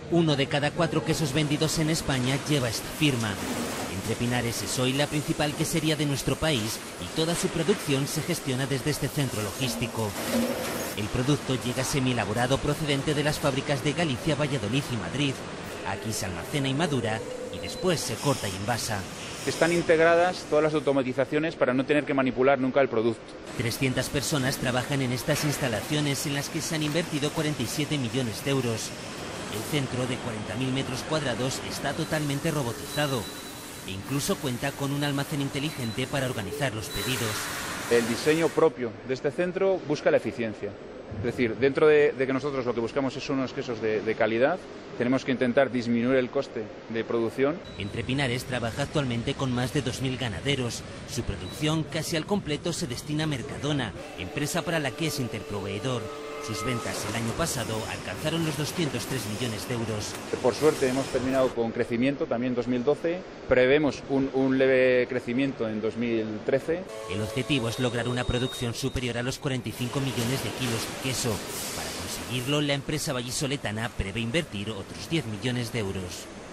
1 de cada 4 quesos vendidos en España lleva esta firma. Entre Pinares es hoy la principal quesería de nuestro país y toda su producción se gestiona desde este centro logístico. El producto llega semi-elaborado procedente de las fábricas de Galicia, Valladolid y Madrid. Aquí se almacena y madura y después se corta y envasa. Están integradas todas las automatizaciones para no tener que manipular nunca el producto. 300 personas trabajan en estas instalaciones en las que se han invertido 47 millones de euros. El centro de 40.000 metros cuadrados está totalmente robotizado e incluso cuenta con un almacén inteligente para organizar los pedidos. El diseño propio de este centro busca la eficiencia. Es decir, dentro de que nosotros lo que buscamos es unos quesos de calidad, tenemos que intentar disminuir el coste de producción. Entre Pinares trabaja actualmente con más de 2.000 ganaderos. Su producción casi al completo se destina a Mercadona, empresa para la que es interproveedor. Sus ventas el año pasado alcanzaron los 203 millones de euros. Por suerte hemos terminado con crecimiento también en 2012. Prevemos un leve crecimiento en 2013. El objetivo es lograr una producción superior a los 45 millones de kilos de queso. Para conseguirlo, la empresa vallisoletana prevé invertir otros 10 millones de euros.